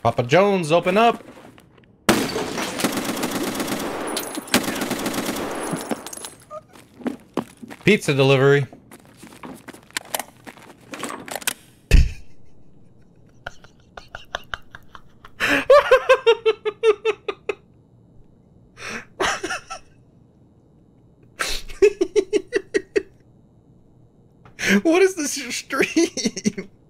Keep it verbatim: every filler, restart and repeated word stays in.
Papa Jones, open up! Pizza delivery. What is this stream?